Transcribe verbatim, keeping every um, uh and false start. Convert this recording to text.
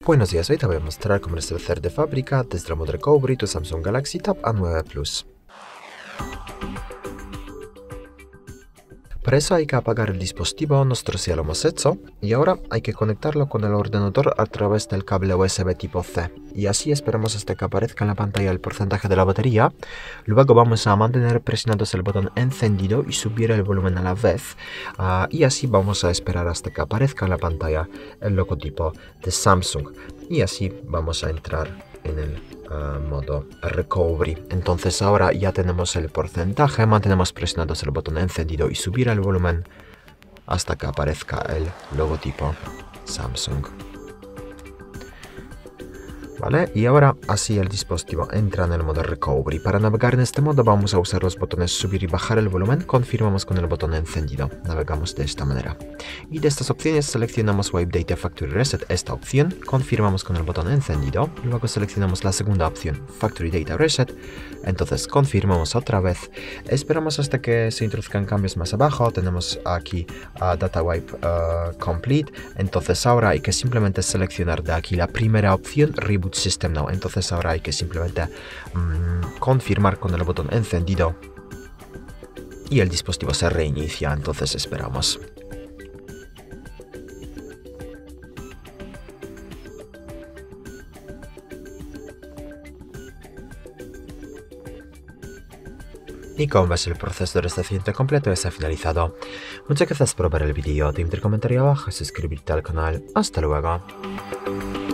Buenos días, hoy te voy a mostrar cómo restablecer de fábrica desde el modo Recovery tu Samsung Galaxy Tab A nueve Plus. Para eso hay que apagar el dispositivo, nosotros ya lo hemos hecho, y ahora hay que conectarlo con el ordenador a través del cable U S B tipo C. Y así esperamos hasta que aparezca en la pantalla el porcentaje de la batería. Luego vamos a mantener presionados el botón encendido y subir el volumen a la vez. Uh, y así vamos a esperar hasta que aparezca en la pantalla el logotipo de Samsung. Y así vamos a entrar en el uh, modo Recovery. Entonces ahora ya tenemos el porcentaje, mantenemos presionados el botón encendido y subir el volumen hasta que aparezca el logotipo Samsung. ¿Vale? Y ahora así el dispositivo entra en el modo Recovery. Para navegar en este modo vamos a usar los botones subir y bajar el volumen. Confirmamos con el botón encendido. Navegamos de esta manera. Y de estas opciones seleccionamos Wipe Data Factory Reset, esta opción. Confirmamos con el botón encendido. Luego seleccionamos la segunda opción, Factory Data Reset. Entonces confirmamos otra vez. Esperamos hasta que se introduzcan cambios más abajo. Tenemos aquí uh, Data Wipe uh, Complete. Entonces ahora hay que simplemente seleccionar de aquí la primera opción, Reboot System Now. Entonces ahora hay que simplemente mmm, confirmar con el botón encendido y el dispositivo se reinicia. Entonces esperamos. Y como ves, el proceso de restauración completo está finalizado. Muchas gracias por ver el vídeo. Te invito a comentar abajo y suscribirte al canal. Hasta luego.